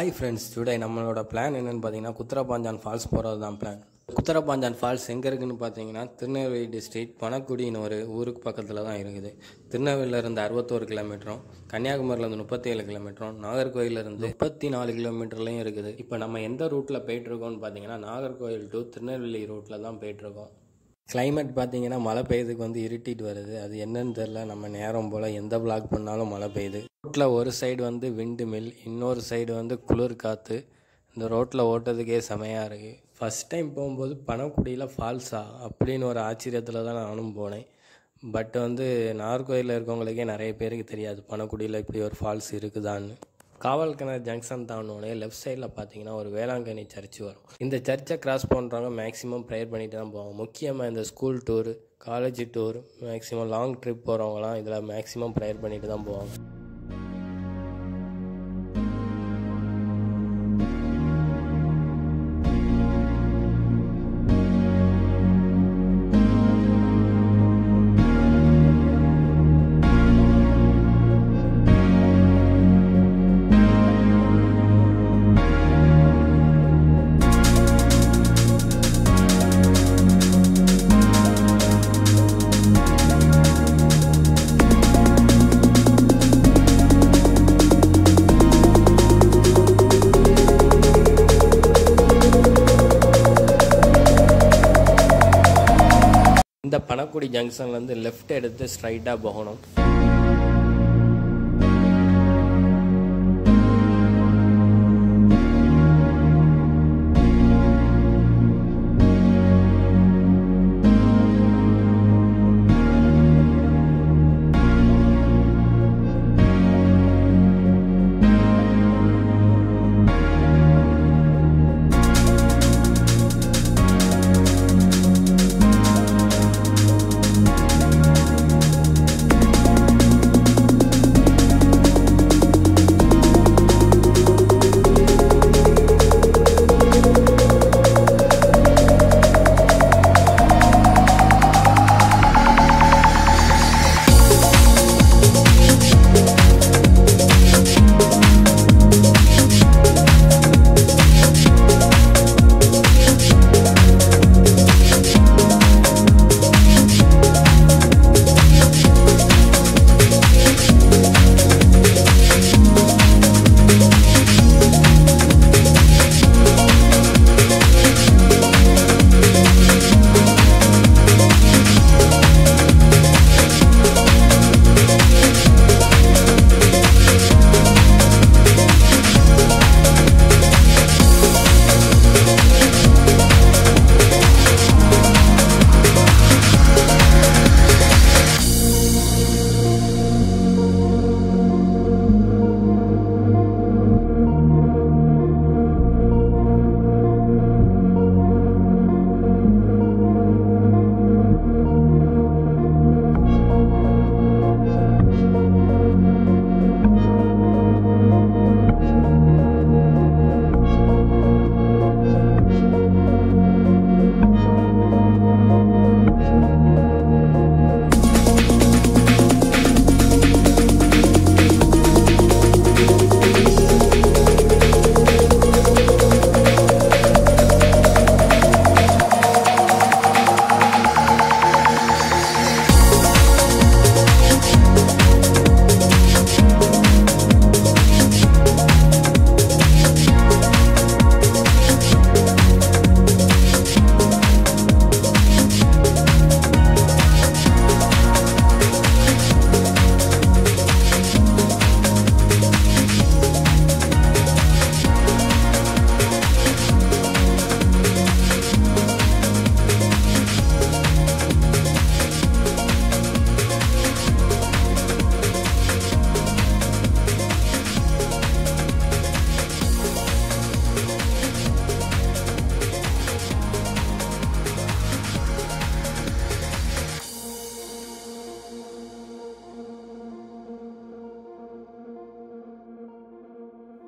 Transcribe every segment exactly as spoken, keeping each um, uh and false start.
Hi friends, today நம்மளோட plan என்னன்னு பார்த்தீங்கன்னா குத்ராபாஞ்சான் ஃபால்ஸ் போகிறது தான் பிளான். குத்ராபாஞ்சான் ஃபால்ஸ் எங்கே இருக்குதுன்னு பார்த்தீங்கன்னா திருநெல்வேலி டிஸ்ட்ரிக்ட் பனகுடின்னு ஒரு ஊருக்கு பக்கத்தில் தான் இருக்குது. திருநெல்வேலியிலேருந்து அறுபத்தோரு கிலோமீட்டரும், கன்னியாகுமரியிலேருந்து முப்பத்தி ஏழு கிலோமீட்டரும், நாகர்கோயிலேருந்து முப்பத்தி நாலு கிலோமீட்டர்லையும் இருக்குது. இப்போ நம்ம எந்த ரூட்டில் போயிட்டுருக்கோம்னு பார்த்தீங்கன்னா நாகர்கோயில் டு திருநெல்வேலி ரூட்டில் தான் போயிட்டுருக்கோம். கிளைமேட் பார்த்தீங்கன்னா மழை பெய்யுதுக்கு வந்து இருட்டிட்டு வருது. அது என்னன்னு தெரில. நம்ம நேரம் போல் எந்த பிளாக் பண்ணாலும் மழை பெய்யுது. ரோட்டில் ஒரு சைடு வந்து விண்டு மில், இன்னொரு சைடு வந்து குளிர் காற்று. இந்த ரோட்டில் ஓட்டுறதுக்கே செமையாக இருக்குது. ஃபஸ்ட் டைம் போகும்போது பனகுடியில் ஃபால்ஸா அப்படின்னு ஒரு ஆச்சரியத்தில் தான் நானும் போனேன். பட் வந்து நாகர்கோயிலில் இருக்கவங்களுக்கே நிறைய பேருக்கு தெரியாது பனகுடியில் இப்படி ஒரு ஃபால்ஸ் இருக்குதான்னு. காவல் கிணறு ஜங்ஷன் தாண்டோடனே லெஃப்ட் சைடில் பார்த்தீங்கன்னா ஒரு வேளாங்கண்ணி சர்ச்சு வரும். இந்த சர்ச்சை கிராஸ் பண்ணுறவங்க மேக்ஸிமம் ப்ரேயர் பண்ணிட்டு தான் போவாங்க. முக்கியமாக இந்த school tour, college tour, maximum long trip போகிறவங்களாம் இதில் மேக்ஸிமம் ப்ரேயர் பண்ணிட்டு தான் போவாங்க. இந்த பனகுடி ஜங்ஷன்லேருந்து லெஃப்ட் எடுத்து ஸ்ட்ரைட்டாக போகணும்.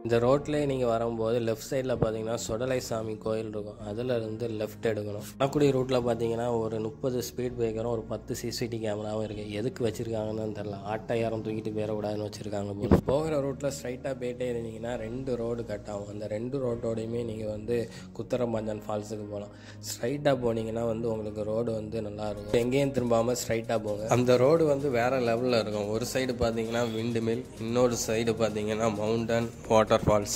இந்த ரோட்லேயே நீங்கள் வரும்போது லெஃப்ட் சைடில் பார்த்தீங்கன்னா சொடலை சாமி கோயில் இருக்கும். அதில் இருந்து லெஃப்ட் எடுக்கணும். பனகுடி ரூட்டில் பார்த்தீங்கன்னா ஒரு முப்பது ஸ்பீட் பிரேக்கரும் ஒரு பத்து சிசிடி கேமராவும் இருக்குது. எதுக்கு வச்சுருக்காங்கன்னு தெரில. ஆட்டை யாரும் தூக்கிட்டு போயிடக்கூடாதுன்னு வச்சுருக்காங்க. இப்போ போகிற ரூட்டில் ஸ்ட்ரைட்டாக போயிட்டே இருந்தீங்கன்னா ரெண்டு ரோடு கட் ஆகும். அந்த ரெண்டு ரோட்டோடையுமே நீங்கள் வந்து குத்தரப்பாஞ்சான் ஃபால்ஸுக்கு போகலாம். ஸ்ட்ரைட்டாக போனீங்கன்னா வந்து உங்களுக்கு ரோடு வந்து நல்லாயிருக்கும். எங்கேயும் திரும்பாமல் ஸ்ட்ரைட்டாக போங்க. அந்த ரோடு வந்து வேறு லெவலில் இருக்கும். ஒரு சைடு பார்த்தீங்கன்னா விண்டு மில், இன்னொரு சைடு பார்த்தீங்கன்னா மவுண்டன் வாட்டர் Waterfalls.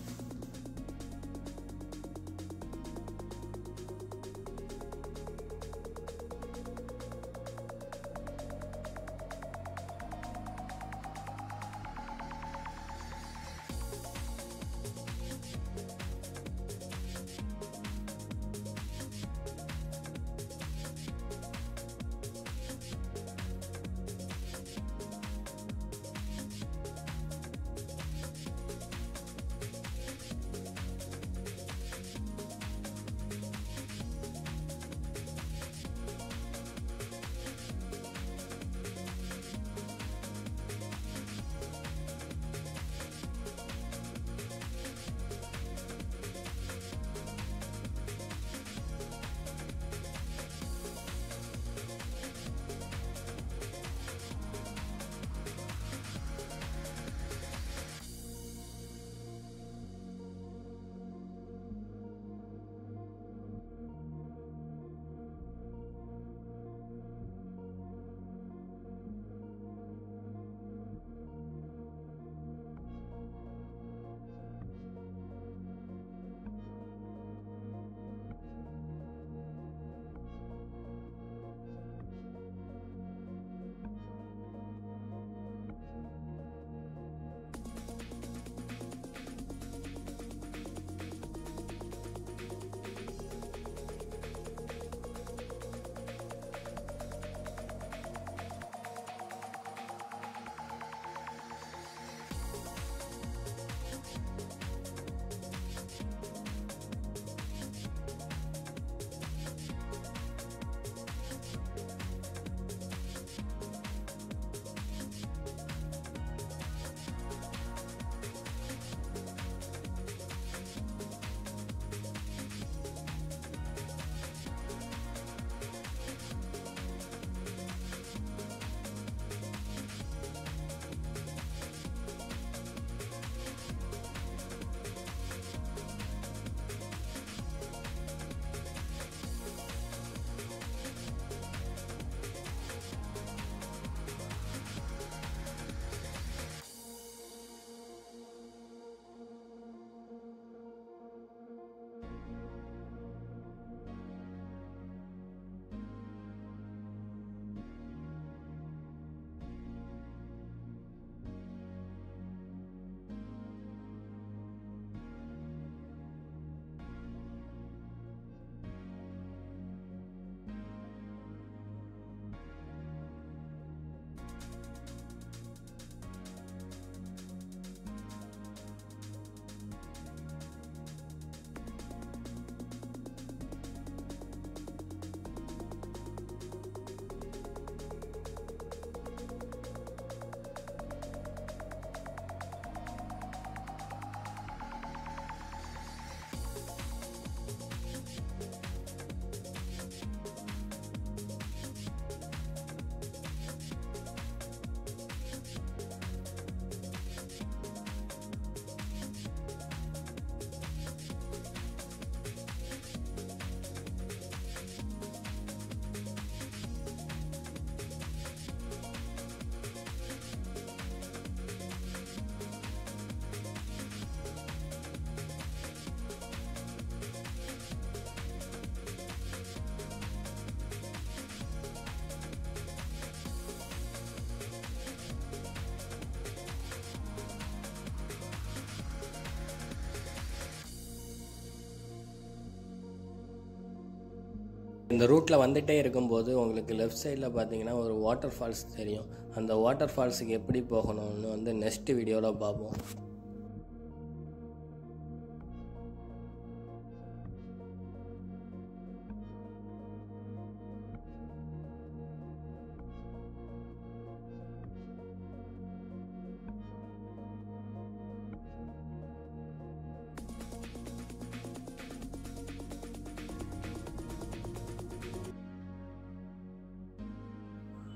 இந்த ரூட்டில் வந்துகிட்டே இருக்கும்போது உங்களுக்கு லெஃப்ட் சைடில் பார்த்தீங்கன்னா ஒரு வாட்டர் ஃபால்ஸ் தெரியும். அந்த வாட்டர் ஃபால்ஸுக்கு எப்படி போகணும்னு வந்து நெக்ஸ்ட் வீடியோவில் பார்ப்போம்.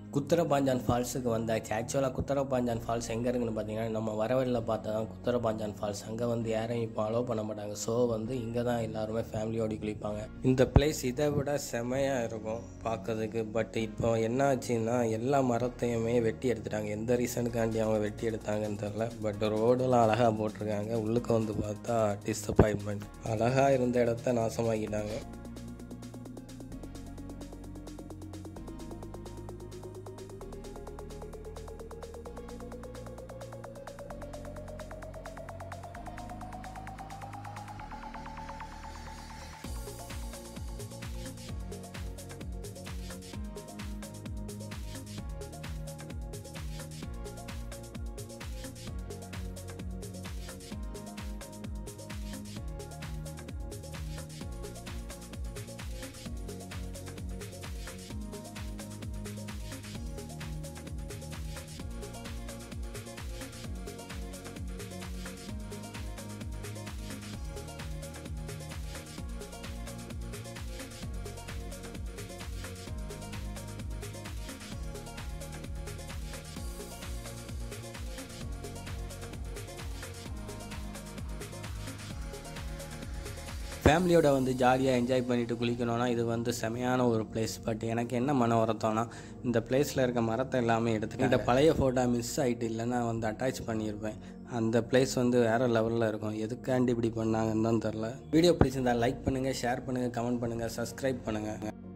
குத்ரபாஞ்சான் ஃபால்ஸுக்கு வந்தாச்சு. ஆக்சுவலாக குத்ரபாஞ்சான் ஃபால்ஸ் எங்கே இருக்குன்னு பார்த்தீங்கன்னா, நம்ம வரவழியில் பார்த்தா தான் குத்ரபாஞ்சான் ஃபால்ஸ். அங்கே வந்து யாரையும் இப்போ அலோவ் பண்ண மாட்டாங்க. ஸோ வந்து இங்கே தான் எல்லாருமே ஃபேமிலியோடு குளிப்பாங்க. இந்த பிளேஸ் இதை விட செமையாக இருக்கும் பார்க்கறதுக்கு. பட் இப்போ என்ன ஆச்சுன்னா, எல்லா மரத்தையுமே வெட்டி எடுத்துட்டாங்க. எந்த ரீசனுக்காண்டி அவங்க வெட்டி எடுத்தாங்கன்னு தெரில. பட் ரோடெல்லாம் அழகாக போட்டிருக்காங்க. உள்ளுக்கு வந்து பார்த்தா டிஸப்பாயின்மெண்ட். அழகாக இருந்த இடத்த நாசமாக்கிட்டாங்க. ஃபேமிலியோட வந்து ஜாலியாக என்ஜாய் பண்ணிவிட்டு குளிக்கணும்னா இது வந்து செமையான ஒரு பிளேஸ். பட் எனக்கு என்ன மன வருத்தம்னா, இந்த பிளேஸில் இருக்க மரத்தை எல்லாமே எடுத்துட்டு இந்த பழைய ஃபோட்டோ மிஸ் ஆகிட்டு இல்லைன்னா வந்து அட்டாச் பண்ணியிருப்பேன். அந்த பிளேஸ் வந்து வேறு லெவலில் இருக்கும். எதுக்காண்டி இப்படி பண்ணாங்கன்னு தான் தெரில. வீடியோ பிடிச்சிருந்தா லைக் பண்ணுங்கள், ஷேர் பண்ணுங்கள், கமெண்ட் பண்ணுங்கள், சப்ஸ்கிரைப் பண்ணுங்கள்.